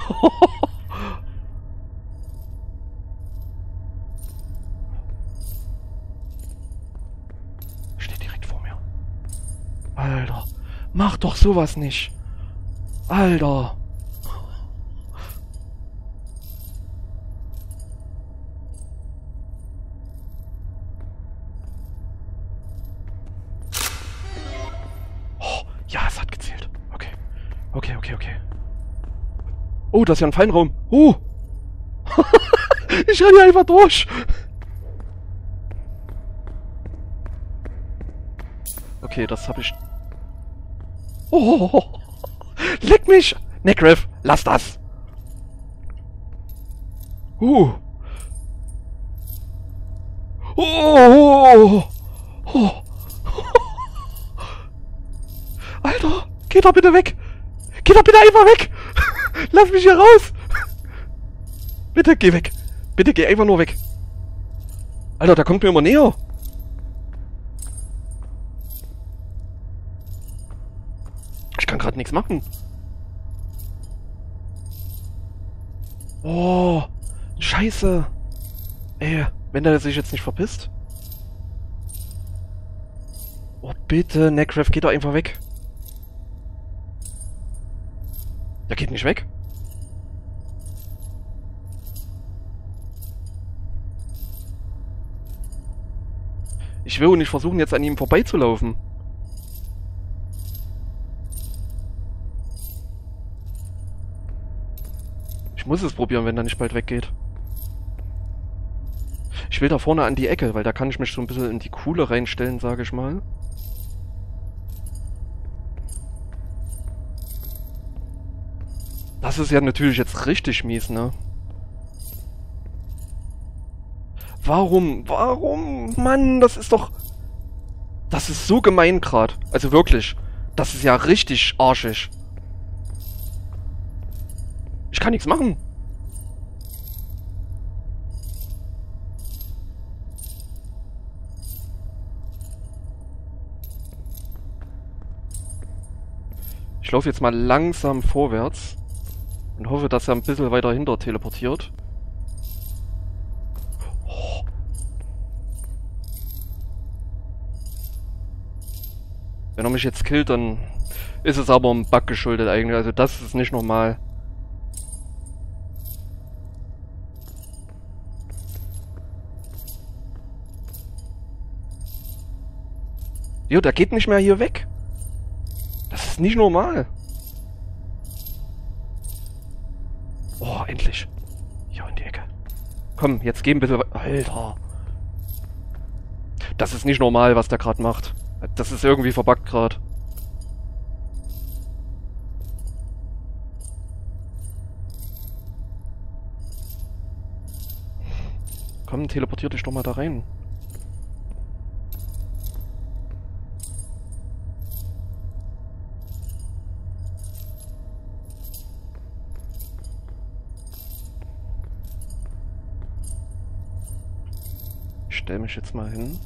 Steht direkt vor mir. Alter, mach doch sowas nicht. Alter. Okay, okay, okay. Oh, das ist ja ein Fallenraum. Oh! Ich renne hier einfach durch. Okay, das habe ich... Oh! Leck mich! Neckref, lass das! Uh! Oh! Oh! Alter! Geh doch bitte weg! Geh doch bitte einfach weg! Lass mich hier raus! Bitte, geh weg! Bitte, geh einfach nur weg! Alter, da kommt mir immer näher! Ich kann gerade nichts machen. Oh, scheiße. Ey, wenn der sich jetzt nicht verpisst. Oh, bitte, Neckref, geh doch einfach weg. Der geht nicht weg. Ich will nicht versuchen, jetzt an ihm vorbeizulaufen. Ich muss es probieren, wenn er nicht bald weggeht. Ich will da vorne an die Ecke, weil da kann ich mich so ein bisschen in die Kuhle reinstellen, sage ich mal. Das ist ja natürlich jetzt richtig mies, ne? Warum? Warum? Mann, das ist doch... Das ist so gemein gerade. Also wirklich. Das ist ja richtig arschig. Ich kann nichts machen. Ich laufe jetzt mal langsam vorwärts und hoffe, dass er ein bisschen weiter hinter teleportiert. Oh. Wenn er mich jetzt killt, dann ist es aber ein Bug geschuldet eigentlich. Also das ist nicht normal. Jo, der geht nicht mehr hier weg. Das ist nicht normal. Oh, endlich. Hier in die Ecke. Komm, jetzt geh ein bisschen... Alter. Das ist nicht normal, was der gerade macht. Das ist irgendwie verbuggt gerade. Komm, teleportier dich doch mal da rein. Ich stell mich jetzt mal hin.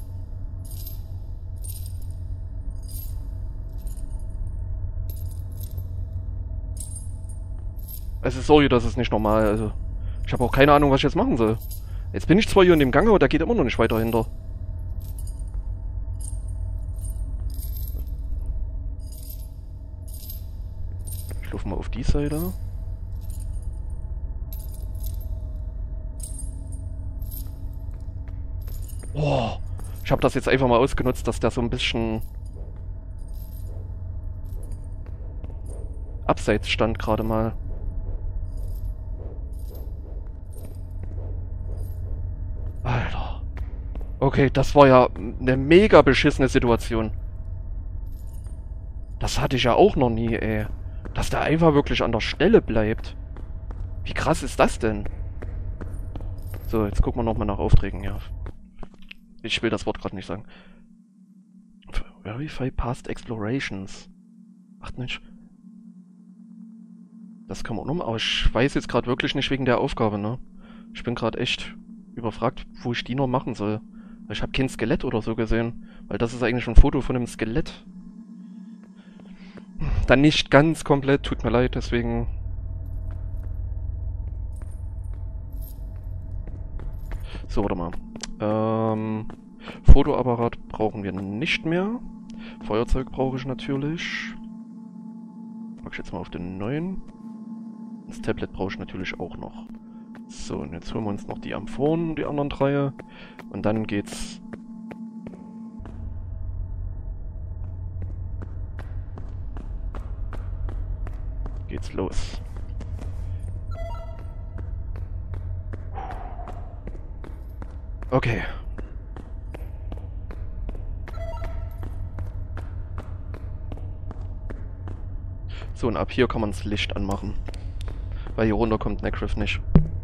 Es ist sorry, das ist nicht normal. Also, ich habe auch keine Ahnung, was ich jetzt machen soll. Jetzt bin ich zwar hier in dem Gang, aber der geht immer noch nicht weiter hinter. Ich laufe mal auf die Seite. Oh, ich habe das jetzt einfach mal ausgenutzt, dass der so ein bisschen abseits stand gerade mal. Alter. Okay, das war ja eine mega beschissene Situation. Das hatte ich ja auch noch nie, ey. Dass der einfach wirklich an der Stelle bleibt. Wie krass ist das denn? So, jetzt gucken wir nochmal nach Aufträgen, ja. Ich will das Wort gerade nicht sagen. Verify Past Explorations. Ach nicht. Das kann man auch noch, aber ich weiß jetzt gerade wirklich nicht wegen der Aufgabe, ne? Ich bin gerade echt überfragt, wo ich die noch machen soll. Ich habe kein Skelett oder so gesehen, weil das ist eigentlich ein Foto von einem Skelett. Dann nicht ganz komplett, tut mir leid, deswegen... So, warte mal. Ähm, Fotoapparat brauchen wir nicht mehr. Feuerzeug brauche ich natürlich. Pack ich jetzt mal auf den neuen. Das Tablet brauche ich natürlich auch noch. So, und jetzt holen wir uns noch die Amphoren, die anderen drei. Und dann geht's... geht's los. Okay. So, und ab hier kann man das Licht anmachen. Weil hier runter kommt Necref nicht.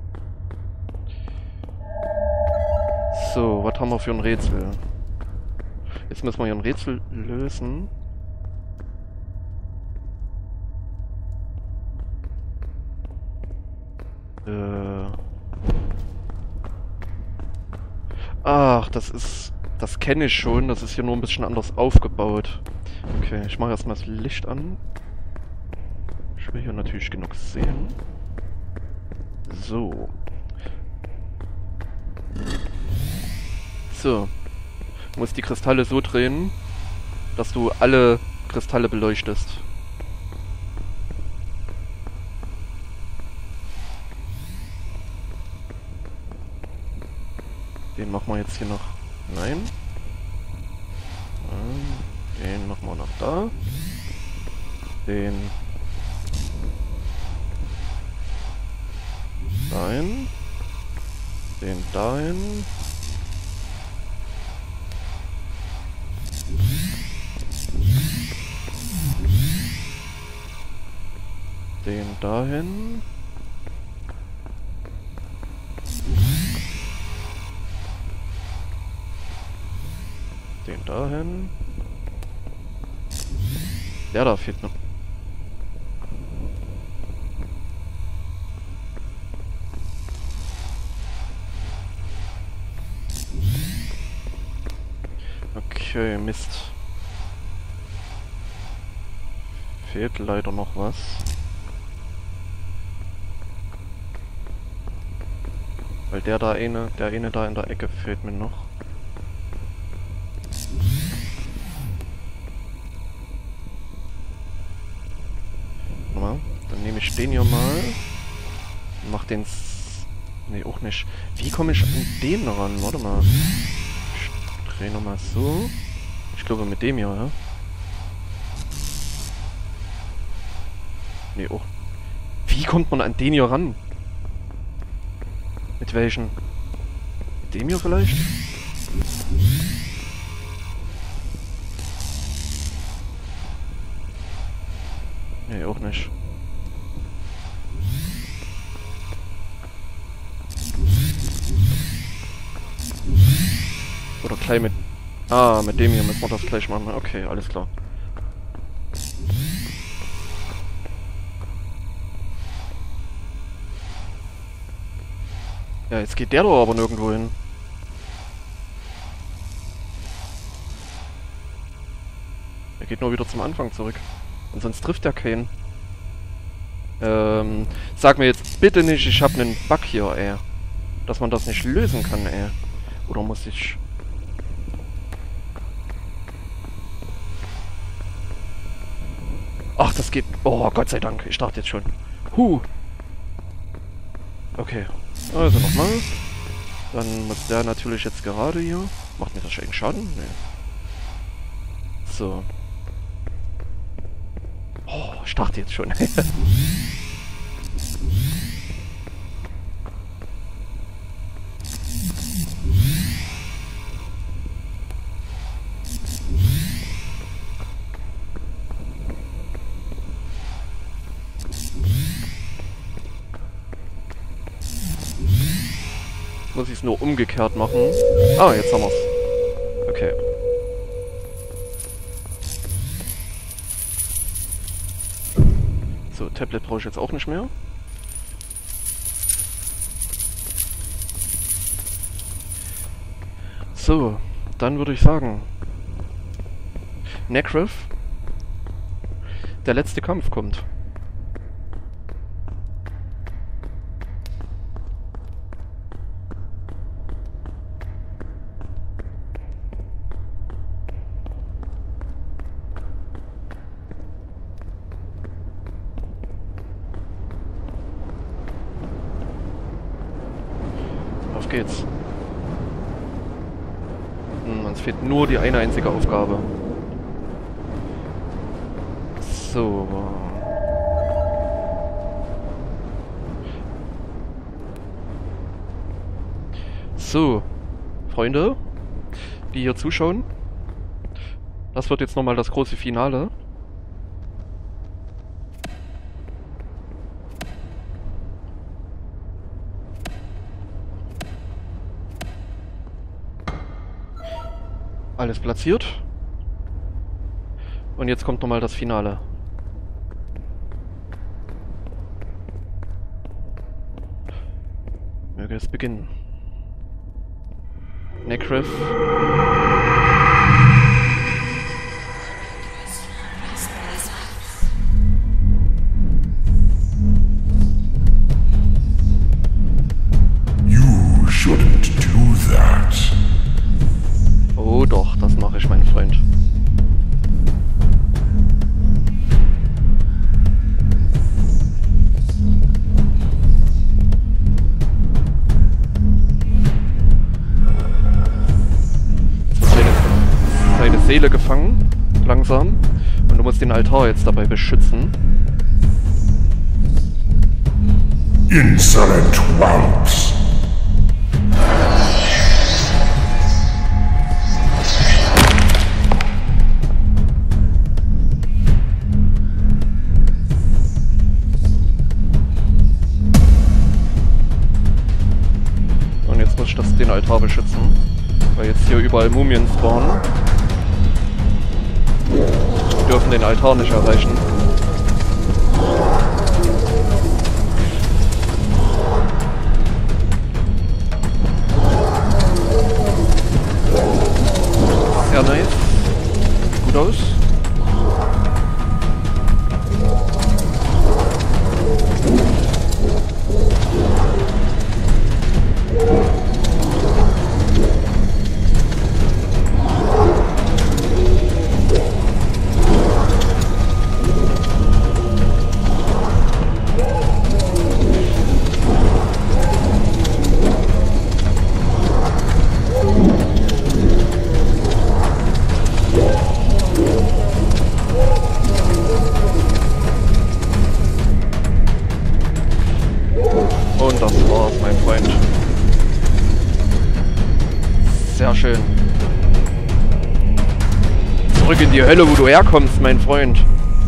So, was haben wir für ein Rätsel? Jetzt müssen wir hier ein Rätsel lösen. Äh. Ach, das ist... Das kenne ich schon. Das ist hier nur ein bisschen anders aufgebaut. Okay, ich mache erstmal das Licht an. Ich will hier natürlich genug sehen. So. So. Du musst die Kristalle so drehen, dass du alle Kristalle beleuchtest. Den machen wir jetzt hier noch. Nein. Den machen wir noch da. Den. Dahin. Den dahin. Den dahin. Den dahin. Der da fehlt noch. Okay, Mist. Fehlt leider noch was. Weil der da eine, der eine da in der Ecke fehlt mir noch. Mal, dann nehme ich den hier mal. Und mach den... S nee, auch nicht. Wie komme ich an den ran? Warte mal. Ich drehe nochmal so. Ich glaube mit dem hier, ja? Nee, auch. Wie kommt man an den hier ran? Mit welchen? Mit dem hier vielleicht? Nee, auch nicht. Oder gleich mit... Ah, mit dem hier müssen wir das gleich machen. Okay, alles klar. Ja, jetzt geht der doch aber nirgendwo hin. Er geht nur wieder zum Anfang zurück. Und sonst trifft er keinen. Ähm, sag mir jetzt bitte nicht, ich habe einen Bug hier, ey. Dass man das nicht lösen kann, ey. Oder muss ich... Ach, das geht... Oh, Gott sei Dank. Ich dachte jetzt schon. Huh. Okay. Also nochmal. Dann muss der natürlich jetzt gerade hier... Macht mir das schon Schaden? Nee. So. Oh, ich dachte jetzt schon. Muss ich es nur umgekehrt machen. Ah, jetzt haben wir es. Okay. So, Tablet brauche ich jetzt auch nicht mehr. So, dann würde ich sagen... Necref. Der letzte Kampf kommt. Auf geht's. Hm, uns fehlt nur die eine einzige Aufgabe. So. So, Freunde, die hier zuschauen. Das wird jetzt nochmal das große Finale. Alles platziert. Und jetzt kommt nochmal das Finale. Möge es beginnen. Necref. You shouldn't do that. Oh doch, das mache ich, mein Freund. Seine Seele gefangen, langsam. Und du musst den Altar jetzt dabei beschützen. Insolent whelps. Und jetzt muss ich das, den Altar beschützen. Weil jetzt hier überall Mumien spawnen. Die dürfen den Altar nicht erreichen. Sehr nice. Sieht gut aus. Und das war's, mein Freund. Sehr schön. Zurück in die Hölle, wo du herkommst, mein Freund.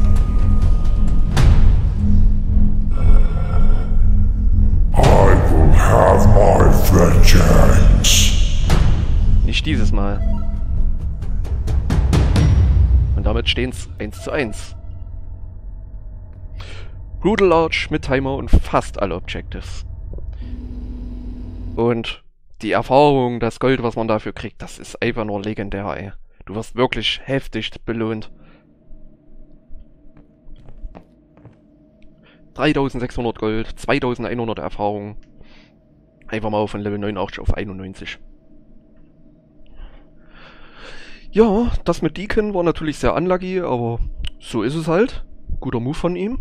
I will have my vengeance. Nicht dieses Mal. Und damit stehen's eins zu eins. Brutal Arch mit Timer und fast alle Objectives. Und die Erfahrung, das Gold, was man dafür kriegt, das ist einfach nur legendär, ey. Du wirst wirklich heftig belohnt. dreitausendsechshundert Gold, zweitausendeinhundert Erfahrung. Einfach mal von Level neunundachtzig auf einundneunzig. Ja, das mit Deacon war natürlich sehr unlucky, aber so ist es halt. Guter Move von ihm.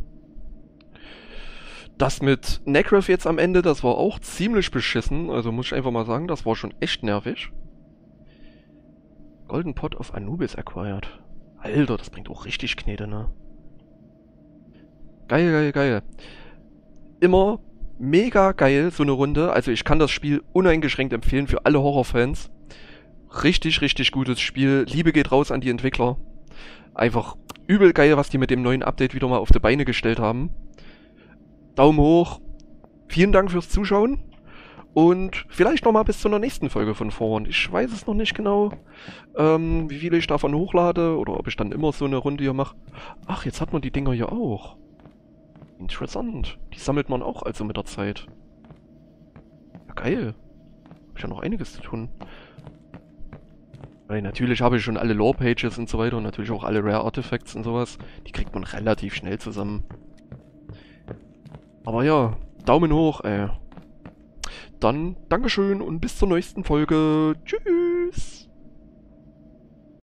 Das mit Necref jetzt am Ende, das war auch ziemlich beschissen. Also muss ich einfach mal sagen, das war schon echt nervig. Golden Pot of Anubis acquired. Alter, das bringt auch richtig Knete, ne? Geil, geil, geil. Immer mega geil, so eine Runde. Also ich kann das Spiel uneingeschränkt empfehlen für alle Horrorfans. Richtig, richtig gutes Spiel. Liebe geht raus an die Entwickler. Einfach übel geil, was die mit dem neuen Update wieder mal auf die Beine gestellt haben. Daumen hoch. Vielen Dank fürs Zuschauen. Und vielleicht nochmal bis zu einer nächsten Folge von Forward. Ich weiß es noch nicht genau, ähm, wie viele ich davon hochlade oder ob ich dann immer so eine Runde hier mache. Ach, jetzt hat man die Dinger hier auch. Interessant. Die sammelt man auch also mit der Zeit. Ja, geil. Hab ich ja noch einiges zu tun. Weil natürlich habe ich schon alle Lore-Pages und so weiter und natürlich auch alle Rare-Artifacts und sowas. Die kriegt man relativ schnell zusammen. Aber ja, Daumen hoch, ey. Dann Dankeschön und bis zur nächsten Folge. Tschüss.